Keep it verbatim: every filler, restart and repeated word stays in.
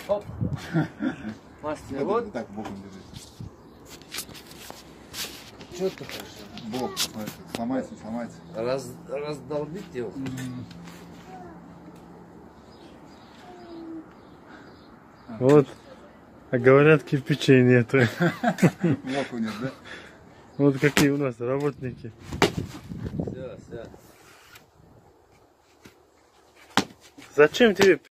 Оп. Мастер, вот. Вот так боком держи. Что ты хочешь? Бок, смотри, сломается, сломается. Раз, раздолбить его. Вот. А говорят, кирпичей нету. Боку нет, да? Вот какие у нас работники. Все, все. Зачем тебе